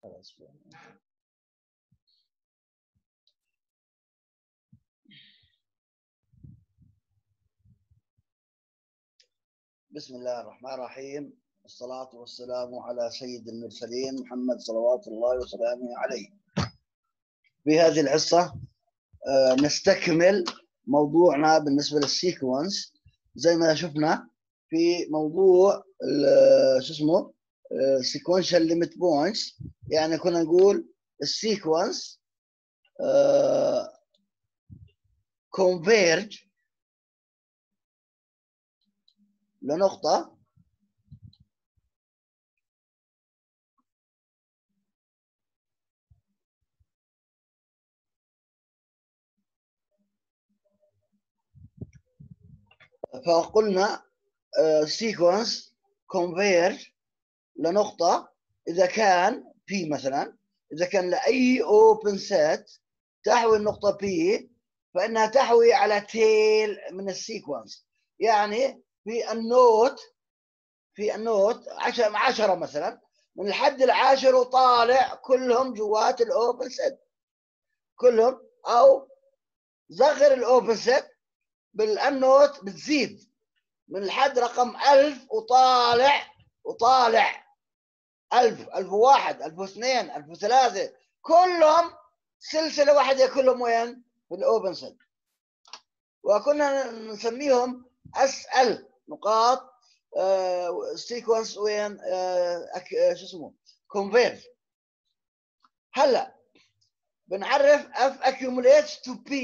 بسم الله الرحمن الرحيم، والصلاة والسلام على سيد المرسلين محمد صلوات الله وسلامه عليه. في هذه الحصة نستكمل موضوعنا بالنسبة للسيكونس زي ما شفنا في موضوع شو اسمه sequential limit points. يعني كنا نقول السيكونس converge لنقطة فقلنا sequence converge لنقطة إذا كان P مثلا، إذا كان لأي open set تحوي النقطة P فإنها تحوي على تيل من السيكونس. يعني في النوت 10 مثلا، من الحد العاشر وطالع كلهم جوات الاوبن سيت كلهم، او صغر الاوبن سيت بالنوت بتزيد من الحد رقم 1000 وطالع 1000 1001 1002 1003 كلهم سلسله واحده، كلهم وين؟ في الاوبن سيت. وكنا نسميهم اسال نقاط سيكونس وين شو اسمه converge. هلا بنعرف F accumulates to P.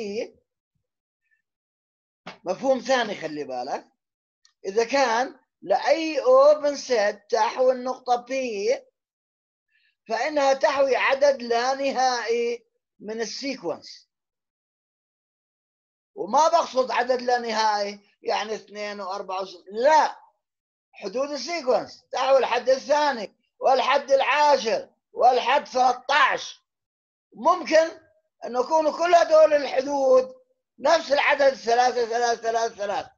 مفهوم ثاني خلي بالك، إذا كان لأي open set تحوي النقطة P فإنها تحوي عدد لا نهائي من السيكونس. وما بقصد عدد لا نهائي يعني 2 و4 لا، حدود السيكونس تحوي الحد الثاني والحد العاشر والحد 13. ممكن أن يكونوا كل هذول الحدود نفس العدد 3 3 3 3.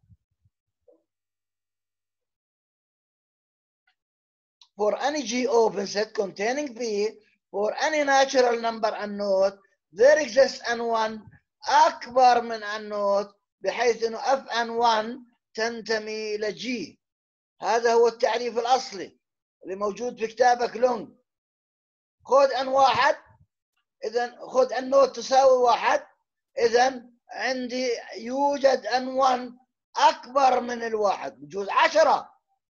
For any G open set containing P for any natural number unknown there exists N1 أكبر من unknown بحيث أنه Fn1 تنتمي إلى G. هذا هو التعريف الأصلي اللي موجود في كتابك لونج. خذ N1، إذا خذ النوت تساوي 1، إذا عندي يوجد N1 أكبر من الواحد بجوز 10.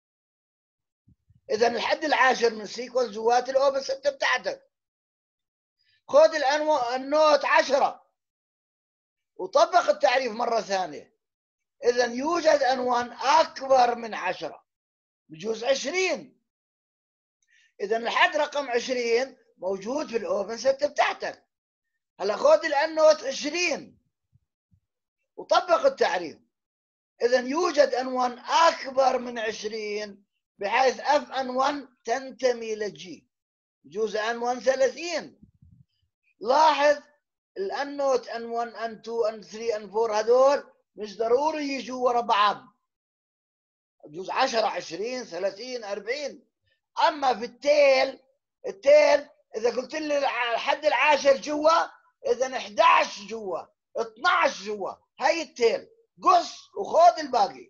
إذا الحد العاشر من السيكونس جوات الأوبن ست بتاعتك. خذ النوت 10 وطبق التعريف مرة ثانية، إذا يوجد N1 أكبر من 10 بجوز 20. إذا الحد رقم 20 موجود في الأوبن ست بتاعتك. هلا خذ النوت 20 وطبق التعريف، إذا يوجد N1 أكبر من 20 بحيث Fn1 تنتمي لجي بجوز N1 30. لاحظ النوت N1 N2 N3 N4 هذول مش ضروري يجوا ورا بعض، بجوز 10 20 30 40. أما في التيل إذا قلت لي الحد العاشر جوا، إذا 11 جوا 12 جوا، هاي التيل قص وخذ الباقي.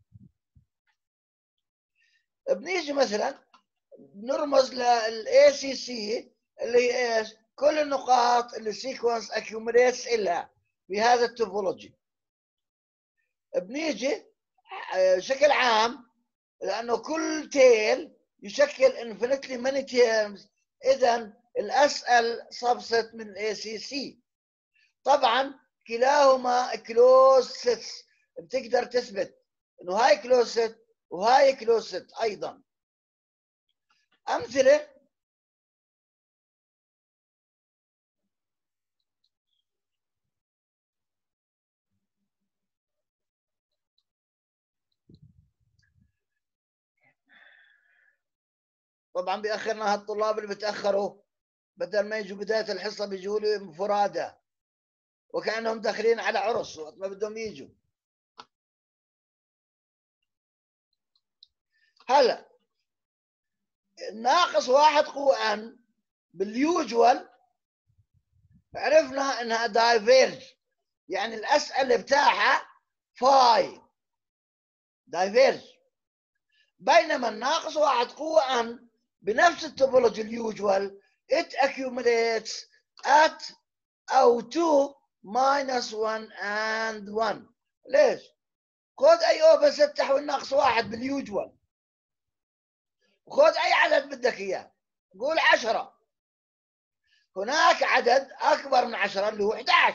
بنيجي مثلا نرمز للACC اللي هي ايش؟ كل النقاط اللي السيكونس accumulates إلها في هذا التوبولوجي. بنيجي بشكل عام لأنه كل تيل يشكل infinitely many terms، إذا الأسأل subset من ACC. طبعا كلاهما closed sets، بتقدر تثبت إنه هاي closed set وهاي closed set أيضا. أمثلة: طبعا بيأخرنا هالطلاب اللي بتأخروا، بدل ما يجوا بداية الحصة بيجوا لي فرادى وكأنهم داخلين على عرس وقت ما بدهم يجوا. هلا ناقص 1 قوة n باليوجوال عرفنا انها دايفيرج، يعني الاسئله بتاعها فاي دايفيرج. بينما الناقص واحد قوة ان بنفس التوبولوجي اليوجوال it accumulates at او to minus 1 and 1. ليش؟ خذ اي اوبن ست تحوي الناقص واحد باليوجوال، وخذ اي عدد بدك اياه، قول 10. هناك عدد اكبر من 10 اللي هو 11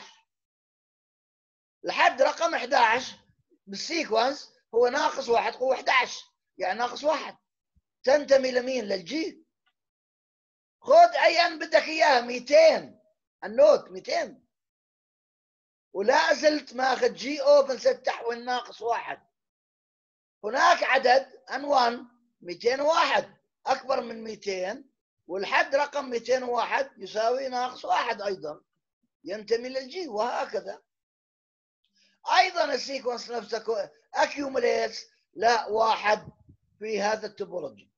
لحد رقم 11 بالسيكونس هو ناقص واحد قوة 11، يعني ناقص واحد. تنتمي لمين؟ للجي. خذ اي ان بدك اياها 200 النوت 200 ولا زلت ماخذ جي اوبن ست تحوي الناقص واحد. هناك عدد ان 1 201 اكبر من 200 والحد رقم 201 يساوي ناقص واحد ايضا ينتمي للجي، وهكذا. ايضا السيكونس نفسه accumulates لا واحد في هذا التوبولوجي.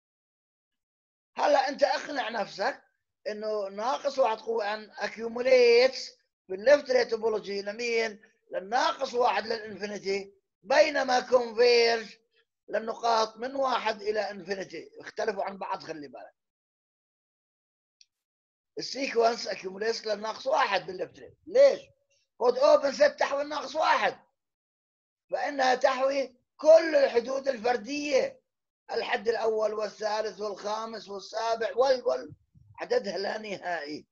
هلا انت اقنع نفسك انه ناقص واحد قوة ان accumulates في الليفت ري توبولوجي لمين؟ للناقص واحد للانفينيتي، بينما كونفيرج للنقاط من واحد الى انفينيتي. اختلفوا عن بعض، خلي بالك. السيكونس accumulates للناقص واحد بالليفت ري. ليش؟ خذ اوبن ست تحوي الناقص واحد، فانها تحوي كل الحدود الفرديه، الحد الاول والثالث والخامس والسابع عددها لا نهائي.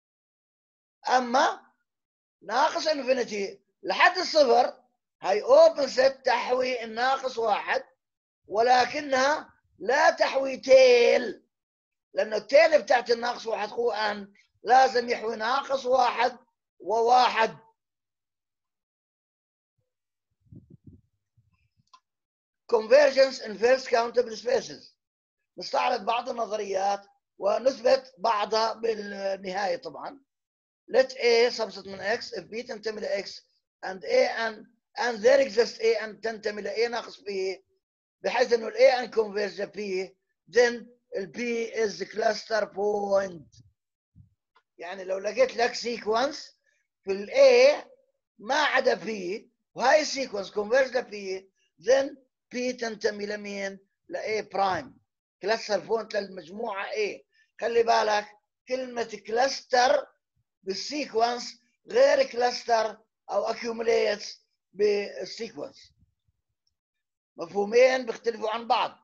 اما ناقص انفينيتي لحد الصفر هاي اوبن ست تحوي الناقص واحد، ولكنها لا تحوي تيل، لانه التيل بتاعت الناقص واحد قوة ان لازم يحوي ناقص واحد وواحد. convergence in first countable spaces. نستعرض بعض النظريات ونثبت بعضها بالنهاية. طبعا let A subset من X if B تنتمي ل X and A and there exists A and تنتمي ل A ناقص B، بحيث انه ال A and converge ل P then ال P is the cluster point. يعني لو لقيت لك سيكونس في ال A ما عدا P وهاي السيكونس converge ل P then P تنتمي لمين؟ ل A برايم، كلاستر بوينت للمجموعة A. خلي بالك كلمة كلاستر بالسيكونس غير كلاستر او accumulates بالسيكونس، مفهومين بيختلفوا عن بعض.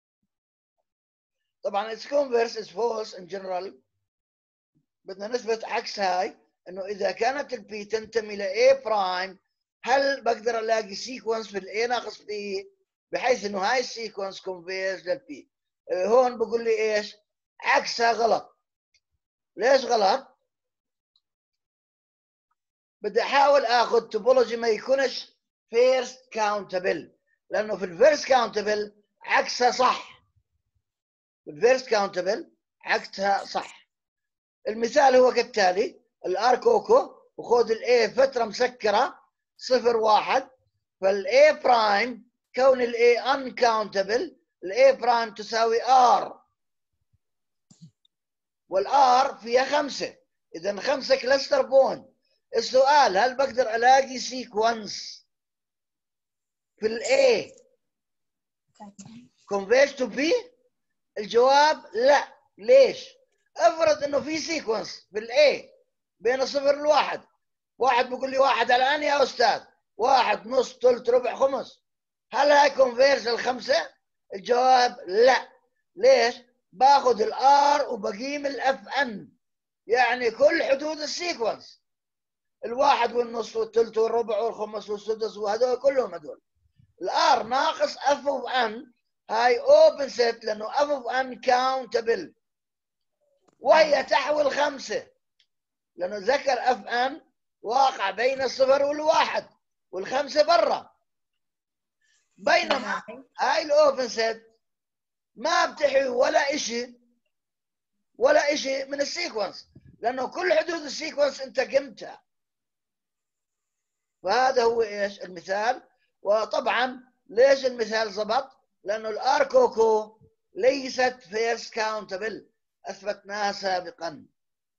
طبعا its converse is false in general. بدنا نثبت عكس هاي، انه اذا كانت البي تنتمي ل A برايم هل بقدر الاقي سيكونس في ال A ناقص B بحيث انه هاي السيكونس كونفيرج للبي؟ هون بقول لي ايش؟ عكسها غلط. ليش غلط؟ بدي احاول اخذ توبولوجي ما يكونش فيرست كاونتبل، لانه في الفيرست كاونتبل عكسها صح. في الفيرست كاونتبل عكسها صح. المثال هو كالتالي: الار كوكو وخذ الاي فتره مسكره 0 1، فالاي برايم كون الاي انكاونتبل الاي برايم تساوي ار، والار فيها 5، اذا 5 كلاستر بوينت. السؤال: هل بقدر الاقي سيكونس في الاي converge to B؟ الجواب لا. ليش؟ افرض انه في سيكونس في الاي بين الصفر والواحد، واحد بيقول لي واحد الان يا استاذ، واحد نص ثلث ربع خمس، هل هاي كونفيرج الخمسه؟ الجواب لا. ليش؟ باخذ الار وبقيم الاف ان، يعني كل حدود السيكونس، الواحد والنص والثلث والربع والخمس والسدس وهذول كلهم هذول. الار ناقص اف اوف ان هاي اوبن سيت، لانه اف اوف ان كاونتبل وهي تحوي الخمسه، لانه ذكر اف ان واقع بين الصفر والواحد والخمسه برا. بينما هاي الاوبن سيت ما بتحوي ولا شيء من السيكونس، لانه كل حدود السيكونس انت قمتها. وهذا هو ايش المثال. وطبعا ليش المثال زبط؟ لانه الار كوكو ليست فيرست كاونتبل، اثبتناها سابقا.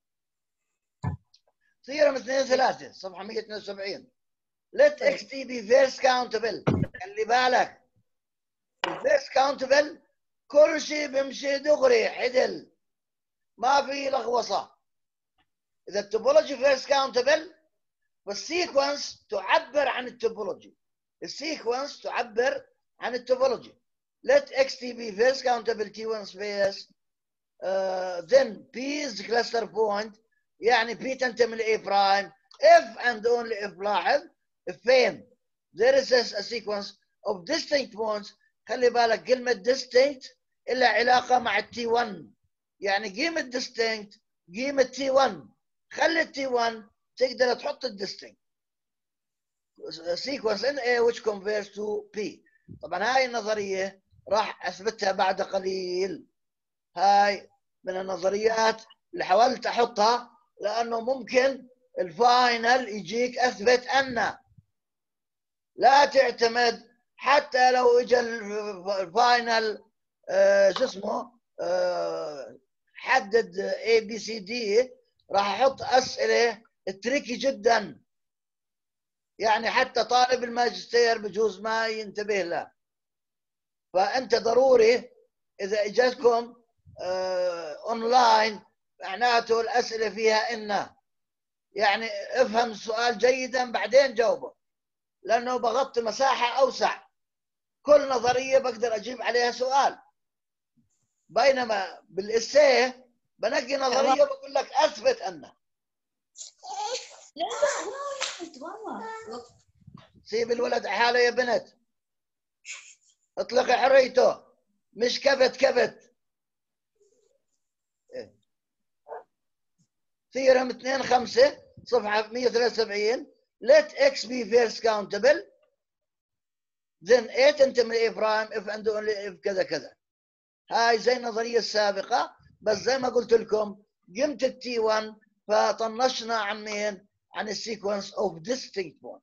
ثيرم 2 3 صفحه 172. let x t be first countable. خلي بالك الفيرست كاونتبل كل شيء بيمشي دغري عدل، ما في لغوصه. اذا التوبولوجي فيرست كاونتبل والسيكونس تعبر عن التوبولوجي، السيكونس تعبر عن التوبولوجي. let x t be first countable t1 space then p is cluster point، يعني p تنتمي ل a prime if and only if. لاحظ فين there is a sequence of distinct points. خلي بالك كلمة distinct إلا علاقة مع T1، يعني قيمة distinct قيمة T1، خلي T1 تقدر تحط distinct sequence in A which converges to P. طبعا هاي النظرية راح أثبتها بعد قليل. هاي من النظريات اللي حاولت أحطها لأنه ممكن الفاينل يجيك أثبت أن لا تعتمد حتى لو اجى الفاينل شو اسمه حدد اي بي سي دي، راح احط اسئله تريكي جدا، يعني حتى طالب الماجستير بجوز ما ينتبه له. فانت ضروري اذا اجتكم اونلاين معناته الاسئله فيها ان، يعني افهم السؤال جيدا بعدين جاوبه، لانه بغطي مساحه اوسع، كل نظريه بقدر اجيب عليها سؤال. بينما بالاسيه بنقي نظريه بقول لك اثبت ان. سيب الولد حاله يا بنت، اطلقي حريته، مش كبت. ثيرم 2 5 صفحه 173. let x be first countable then A تنتمي ل A prime if and only if كذا كذا. هاي زي النظرية السابقة، بس زي ما قلت لكم قمت التي 1 فطنشنا عن مين؟ عن السيكونس اوف distinct point.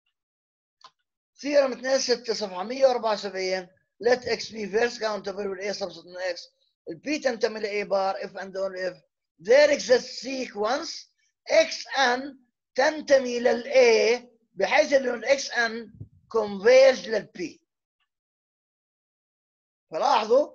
ثيرم 2 6 صفحة 174. let x be first countable with A subset x البي تنتمي ل A bar if and only if there exists sequence xn تنتمي لل A بحيث انه xn converge للبي. فلاحظوا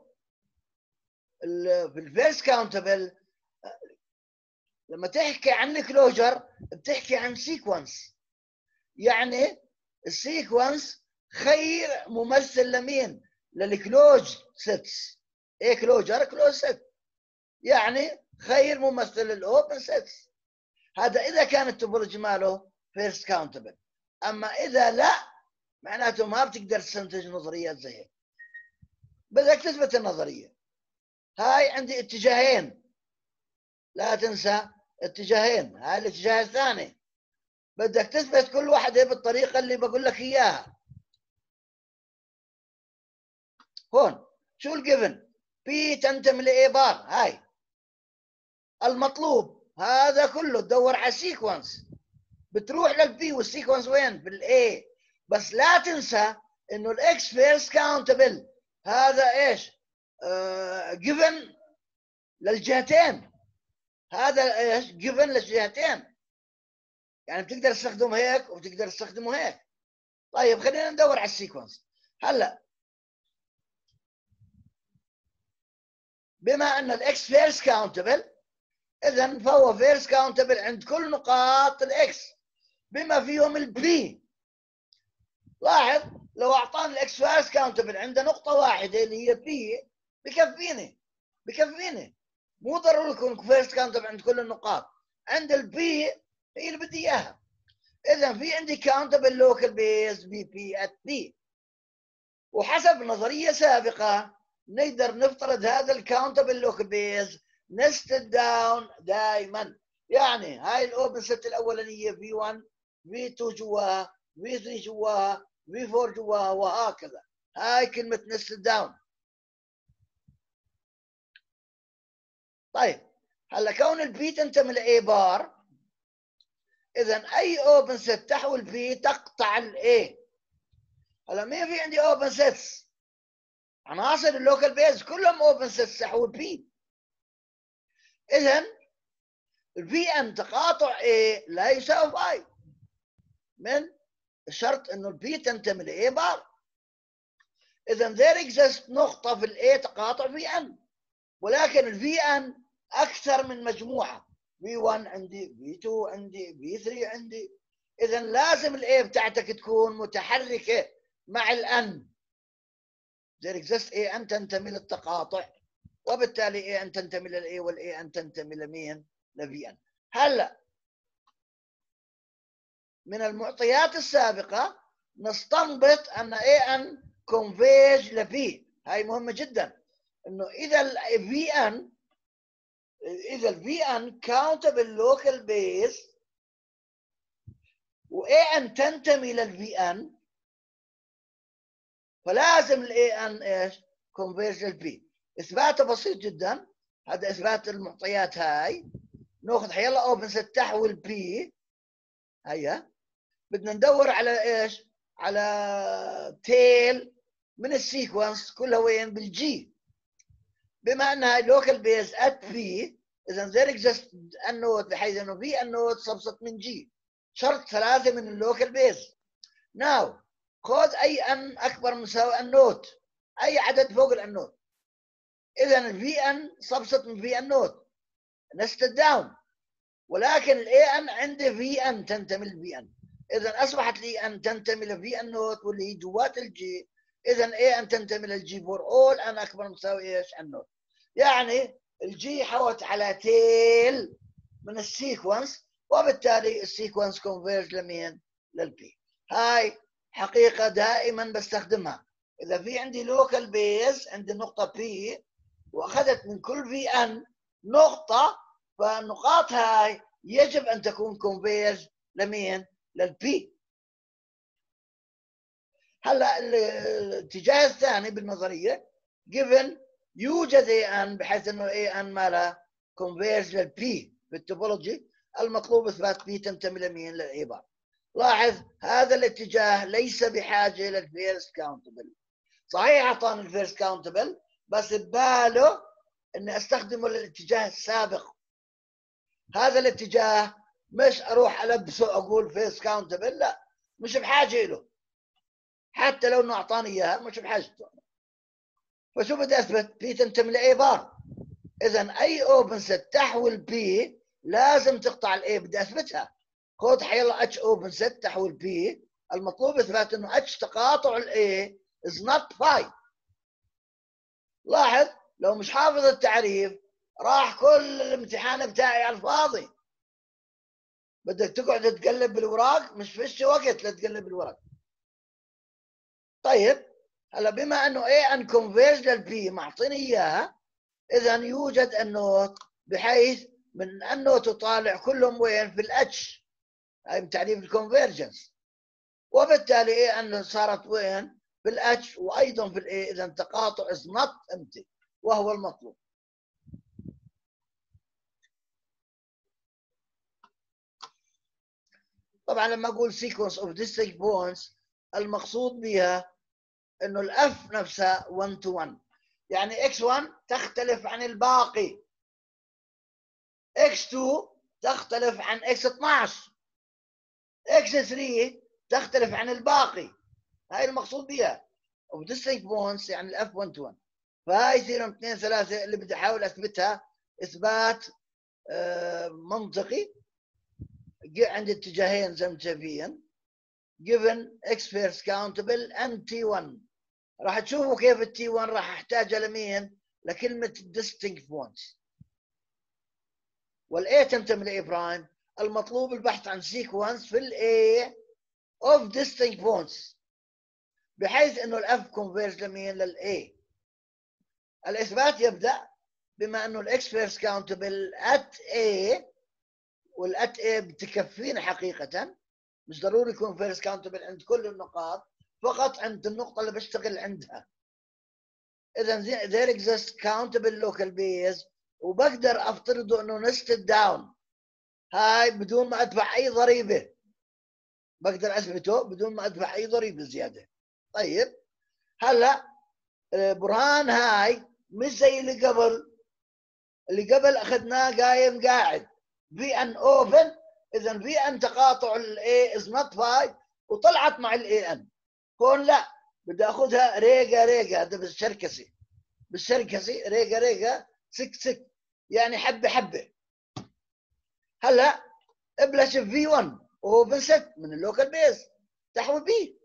في الفيرست كاونتبل لما تحكي عن الكلوجر بتحكي عن سيكونس، يعني السيكونس خير ممثل لمين؟ للكلوج سيتس. ايه كلوجر؟ كلوج سيت، يعني خير ممثل للاوبن سيتس. هذا اذا كان التوبولوجي ماله فيرست كاونتبل. اما اذا لا معناته ما بتقدر تستنتج نظريات زي هيك، بدك تثبت النظريه. هاي عندي اتجاهين، لا تنسى اتجاهين. هاي الاتجاه الثاني بدك تثبت كل واحدة بالطريقة اللي بقول لك إياها. هون شو الجيفن؟ بي تنتمي لإيه بار، هاي المطلوب. هذا كله تدور على سيكونس، بتروح للبي والسيكونس وين؟ بالإيه. بس لا تنسى إنه الإكس فيرست كاونتبل، هذا إيش؟ جيفن للجهتين. هذا إيش؟ جيفن للجهتين، يعني بتقدر تستخدمه هيك وبتقدر تستخدمه هيك. طيب خلينا ندور على السيكونس. هلا بما ان الاكس فيرست كاونتبل، اذا فهو فيرست كاونتبل عند كل نقاط الاكس بما فيهم البي. لاحظ لو اعطاني الاكس فيرست كاونتبل عند نقطه واحده اللي هي بي بكفيني. مو ضروري يكون فيرست كاونتبل عند كل النقاط، عند البي هي اللي بدي اياها. اذا في عندي كاونتبل لوكال بيز بي بي ات بي، وحسب نظريه سابقه نقدر نفترض هذا الكاونتبل لوكال بيز نستد داون دائما. يعني هاي الاوبن ست الاولانيه في 1 في 2 جواها، في 3 جواها، في 4 جواها، وهكذا. هاي كلمه نستد داون. طيب هلا كون البي تنتمي لاي بار، اذا اي اوبن ست تحوي البي تقطع الاي. هلا مين في عندي اوبن سيتس؟ عناصر اللوكال بيز كلهم اوبن سيتس تحوي البي. إذن الفي ان تقاطع A لا يساوي باي، من الشرط انه البي تنتمي ل A بار. اذا there exists نقطة في ال A تقاطع في n، ولكن ال VN اكثر من مجموعة، V1 عندي، V2 عندي، V3 عندي. اذا لازم ال A بتاعتك تكون متحركة مع ال N. there exists A ان تنتمي للتقاطع، وبالتالي A ان تنتمي لل A وال A ان تنتمي لمين؟ ل VN. هلا من المعطيات السابقة نستنبط أن AN converge ل B. هاي مهمة جدا، إنه إذا ال VN countable local base و AN تنتمي لل VN، فلازم ال AN إيش؟ converge لل B. إثباته بسيط جدا، هذا إثبات المعطيات هاي. ناخذ حيلا أوبن ست تحول B، هيا بدنا ندور على ايش؟ على تيل من السيكونس كلها وين؟ بالجي. بما انها لوكال بيز ات بي، اذا there exists النود بحيث انه في النود سبست من جي، شرط ثلاثه من اللوكال بيز. ناو خذ اي ان اكبر من مساوي النود، اي عدد فوق النود. اذا الفي ان سبست من في النود نستد داون، ولكن الاي ان عندي في ان تنتمي للفي ان. اذا اصبحت لي ان تنتمي لفي ان نوت واللي هي جوات الجي. اذا اي ان تنتمي للجي فور اول ان اكبر مساوي ايش؟ النوت. يعني الجي حوت على تيل من السيكونس، وبالتالي السيكونس كونفيرج لمين؟ للبي. هاي حقيقه دائما بستخدمها. اذا في عندي لوكال بيز عندي نقطه بي، واخذت من كل في ان نقطه، فالنقاط هاي يجب ان تكون كونفيرج لمين؟ للبي. هلا الاتجاه الثاني بالنظريه given يوجد ان بحيث انه ان مالها كونفيرج للبي في التوبولوجي، المطلوب اثبات بي تنتمي لمين؟ للاي بار. لاحظ هذا الاتجاه ليس بحاجه للفيرست كاونتبل. صحيح اعطاني الفيرست كاونتبل، بس بباله اني استخدمه للاتجاه السابق. هذا الاتجاه مش اروح البسه اقول فيرست كاونتبل، لا، مش بحاجه له، حتى لو انه اعطاني اياها مش بحاجته. فشو بدي اثبت؟ بي تنتمي لاي بار. اذا اي اوبن ست تحول بي لازم تقطع الاي، بدي اثبتها. خذ حيلا اتش اوبن ست تحول بي، المطلوب اثبات انه اتش تقاطع الاي از نوت باي. لاحظ لو مش حافظ التعريف راح كل الامتحان بتاعي على الفاضي. بدك تقعد تقلب بالوراق، مش فيش وقت لتقلب بالورق. طيب هلا بما انه A ان كونفيرج للبي معطيني اياها، اذا يوجد النوت بحيث من النوت تطالع كلهم وين؟ في الاتش، هاي من تعريف الكونفيرجنس. وبالتالي A ان صارت وين؟ في الاتش وايضا في الاي. اذا تقاطع از نوت امتي، وهو المطلوب. طبعا لما اقول sequence of distinct points المقصود بها انه الاف نفسها 1 to 1، يعني x1 تختلف عن الباقي، x2 تختلف عن x12، x3 تختلف عن الباقي. هاي المقصود بها of distinct points، يعني الاف 1 to 1. فهاي ثيرم 2 3 اللي بدي احاول اثبتها اثبات منطقي. عندي اتجاهين زي ما شايفين given x first countable and t1. راح تشوفوا كيف التي 1 راح احتاجها لمين؟ لكلمه distinct points. والاي تنتمي لاي برايم. المطلوب البحث عن سيكونس في الاي of distinct points بحيث انه الاف كونفيرج لمين؟ للاي. الاثبات يبدا بما انه الاكس فيرست كاونتبل ات اي، والات اي بتكفينا حقيقه، مش ضروري يكون فيرست كاونتبل عند كل النقاط، فقط عند النقطه اللي بشتغل عندها. اذا there exists countable local base، وبقدر افترضه انه نستد داون، هاي بدون ما ادفع اي ضريبه، بقدر اثبته بدون ما ادفع اي ضريبه زياده. طيب هلا برهان هاي مش زي اللي قبل، اللي قبل اخذناه قايم قاعد في ان اوبن، اذا في ان تقاطع الاي از نوت 5 وطلعت مع الاي ان. هون لا، بدي اخذها ريقه ريقه، هذا بالشركسي ريقه ريقه سك سك، يعني حبه حبه. هلا ابلش في 1 اوبن ست من اللوكال بيز تحوي بي.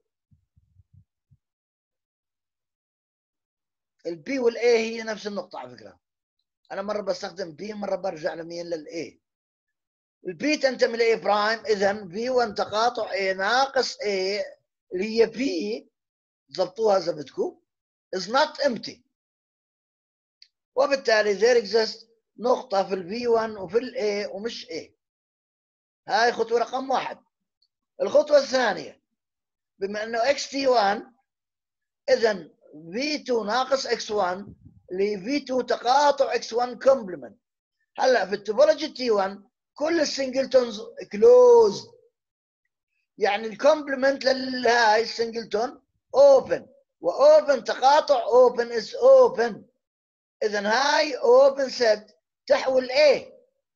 البي والاي هي نفس النقطه على فكره، انا مره بستخدم بي مره برجع لمين للاي. البي تنتمي لاي برايم، اذا في 1 تقاطع اي ناقص اي اللي هي بي، ضبطوها اذا بدكم، is not empty، وبالتالي there exists نقطة في البي 1 وفي الاي ومش اي. هاي خطوة رقم 1. الخطوة الثانية، بما انه اكس تي 1 اذا في 2 ناقص اكس 1 اللي في 2 تقاطع اكس 1 كومبلمنت. هلا في التوبولوجي تي 1 كل السنجلتونز كلوز، يعني الكومبلمنت لهاي السنجلتون اوبن، واوبن تقاطع اوبن از اوبن، اذا هاي اوبن سيت تحوي الاي،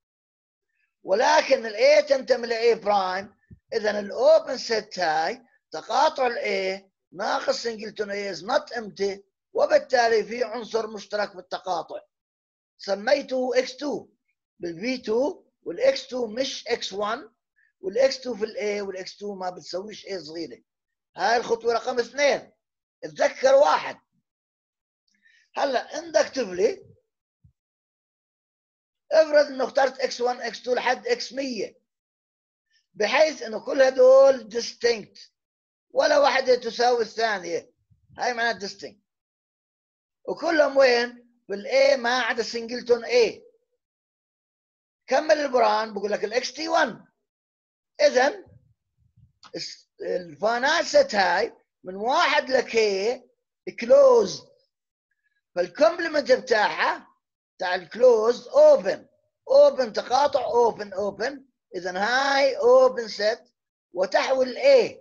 ولكن الاي تنتمي لاي برايم، اذا الاوبن سيت هاي تقاطع الاي ناقص سنجلتون اي از نوت امتي، وبالتالي في عنصر مشترك بالتقاطع سميته x2 بالفي 2، والاكس 2 مش اكس 1، والاكس 2 في الاي والاكس 2 ما بتسويش اي صغيره. هاي الخطوه رقم 2. اتذكر 1. هلا اندكتفلي افرض انه اخترت اكس 1 اكس 2 لحد اكس 100، بحيث انه كل هدول distinct ولا واحده تساوي الثانيه، هاي معناها distinct، وكلهم وين؟ بالاي ما عدا سنجلتون اي. كمل البرهان، بقول لك الاكس تي 1، اذا الفاناست هاي من 1 لكي كلوز، فالكومبلمنت بتاعها بتاع الكلوز اوبن، اوبن تقاطع اوبن اوبن، اذا هاي اوبن سيت وتحوي الاي.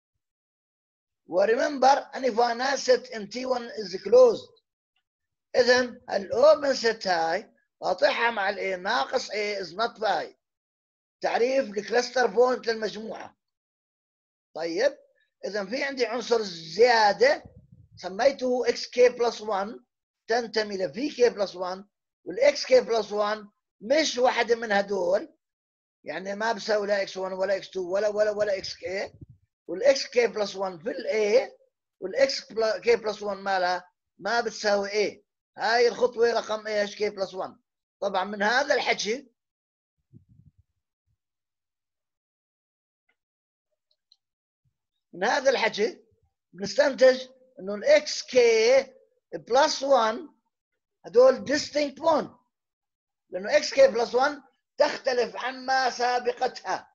وريمبر اني فاناست ان تي 1 از كلوزد، اذا الاوبن سيت هاي قاطعها مع الاي ناقص اي از نوت باي، تعريف الكلاستر بوينت للمجموعه. طيب اذا في عندي عنصر زياده سميته اكس كي بلس 1 تنتمي لفي كي بلس 1، والاكس كي بلس 1 مش واحده من هدول، يعني ما بساوي لا اكس 1 ولا اكس 2 ولا اكس كي، والاكس كي بلس 1 في الاي، والاكس كي بلس 1 مالها ما بتساوي اي. هاي الخطوه رقم ايش؟ كي بلس 1. طبعا من هذا الحكي بنستنتج انه الاكس كي بلس 1 هدول distinct bond، لانه اكس كي بلس 1 تختلف عما سابقتها،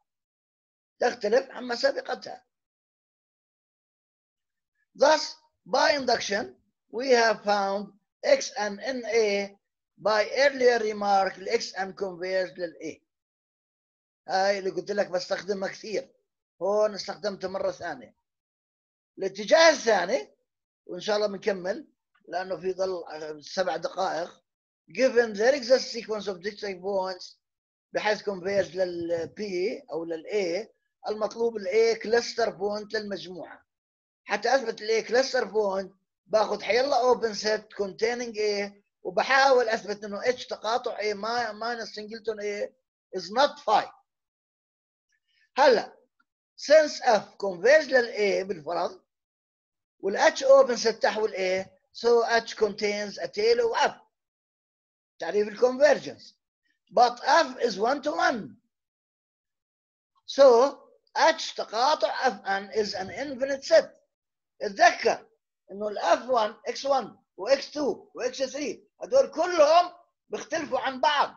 Thus, by induction, we have found xn in A by earlier remark xn converge للA. هاي اللي قلت لك بستخدمها كثير، هون استخدمتها مرة ثانية. الاتجاه الثاني، وإن شاء الله بنكمل لأنه في ضل 7 دقائق. Given there exists a sequence of distinct points بحيث converge للP أو للA، المطلوب الA cluster point للمجموعة. حتى أثبت الA cluster point باخذ حيلا open set containing A، وبحاول أثبت إنه H تقاطع A minus singleton A is not phi. هلا since F converge للA بالفرض، والH open set تحوي A، so H contains a tail of F، تعريف الكونفرجنس. but F is 1 to 1، so H تقاطع Fn is an infinite set. اتذكر انه الاف 1 اكس 1 واكس 2 واكس 3 هدول كلهم بيختلفوا عن بعض،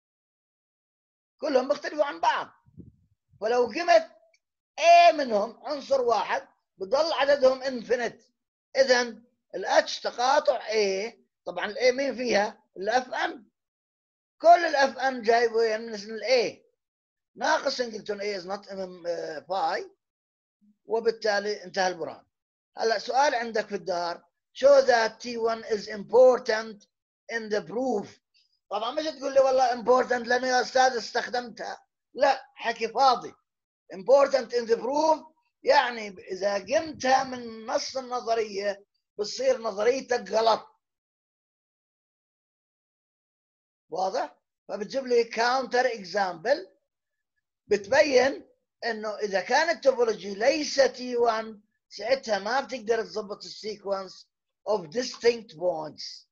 فلو قمت A منهم عنصر واحد بضل عددهم انفينيت. اذا الاتش تقاطع A، طبعا الاي مين فيها؟ الاف ان، كل الاف ان جاي وين؟ من الاي ناقص سنجلتون A is not باي، وبالتالي انتهى البرهان. هلا سؤال عندك في الدار، show that T1 is important in the proof طبعا مش تقول لي والله important لانه يا استاذ استخدمتها، لا، حكي فاضي. important in the proof يعني اذا قمتها من نص النظريه بتصير نظريتك غلط. واضح؟ فبتجيب لي كاونتر اكزامبل بتبين انه اذا كانت توبولوجي ليس تي 1 ساعتها ما بتقدر تضبط السيكونس of distinct bonds.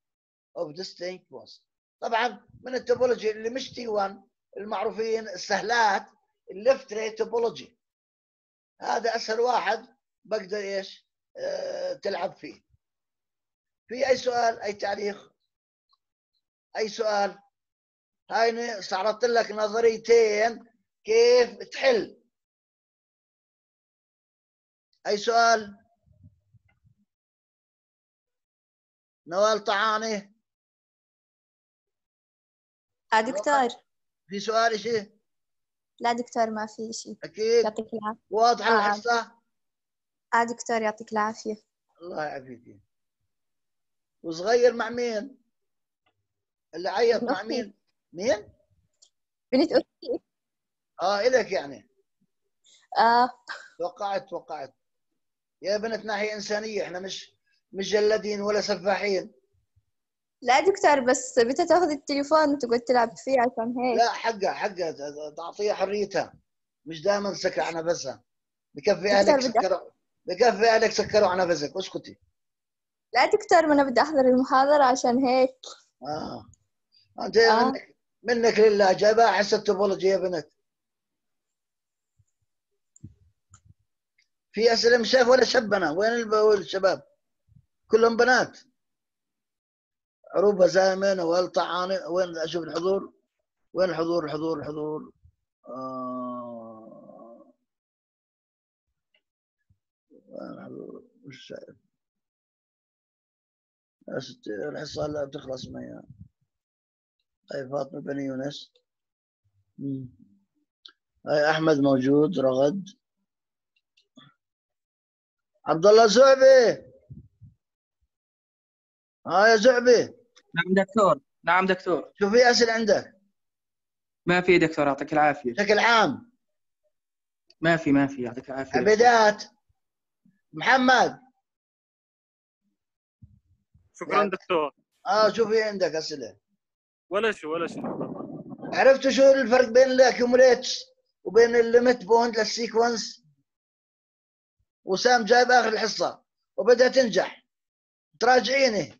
طبعا من التوبولوجي اللي مش تي 1 المعروفين السهلات الليفت ريت توبولوجي، هذا اسهل واحد بقدر ايش تلعب فيه. في اي سؤال، اي تعليق، اي سؤال؟ هاي استعرضت لك نظريتين كيف تحل. اي سؤال؟ نوال طعاني؟ دكتور. في سؤال شيء؟ لا دكتور ما في شيء. اكيد يعطيك العافية. واضحه الحصه. دكتور يعطيك العافية. الله يعافيك. وصغير مع مين؟ اللي عيط مع مين؟ مين؟ بنت أختي. إلك يعني. توقعت. يا بنت ناحية إنسانية، إحنا مش جلادين ولا سفاحين. لا دكتور بس بنتها تاخذ التليفون وتقعد تلعب فيه عشان هيك. لا حقها تعطيها حريتها، مش دائما سكر على نفسها. بكفي أهلك سكروا على نفسك. اسكتي. لا دكتور ما أنا بدي أحضر المحاضرة عشان هيك. أنت منك لله جايبها حصة توبولوجي يا بنت. في أسئلة مش شايف ولا شبنا. وين الشباب؟ كلهم بنات. عروبة زايمين والطعاني. وين أشوف الحضور؟ وين الحضور؟ الحضور. وين الحضور؟ مش شايف. الحصة لا بتخلص معي. هاي فاطمة بن يونس. هاي أحمد موجود. رغد. عبد الله زعبي. يا زعبي. نعم دكتور. شو في أسئلة عندك؟ ما في دكتور يعطيك العافية. بشكل عام ما في يعطيك العافية. عبيدات. محمد. شكرا دكتور. شو في عندك أسئلة؟ ولا شو. عرفتوا شو الفرق بين الاكيوموليتس وبين الليمت بوند للسيكونس؟ وسام جايب آخر الحصة وبدها تنجح. تراجعيني.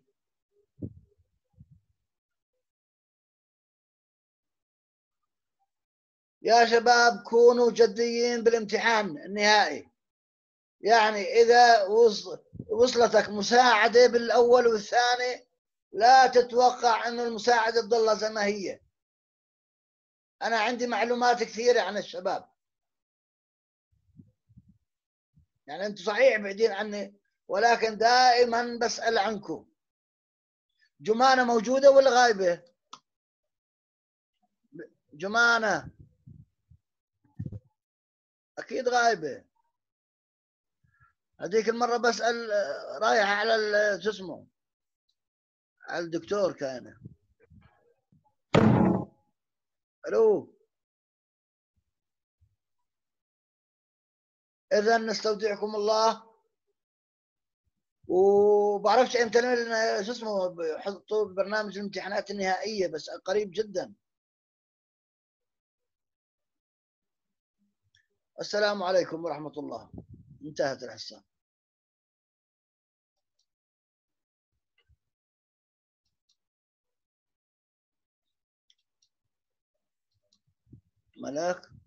يا شباب كونوا جديين بالامتحان النهائي. يعني إذا وصلتك مساعدة بالأول والثاني لا تتوقع أن المساعدة تضل زي ما هي. أنا عندي معلومات كثيرة عن الشباب، يعني أنتم صحيح بعيدين عني ولكن دائما بسأل عنكم. جمانة موجودة ولا غايبة؟ جمانة أكيد غايبة. هذيك المرة بسأل رايح على شو اسمه على الدكتور كان. الو. اذا نستودعكم الله، وبعرفش امتى شو اسمه بحطوا برنامج الامتحانات النهائيه بس قريب جدا. السلام عليكم ورحمه الله. انتهت الحصه. ملاك.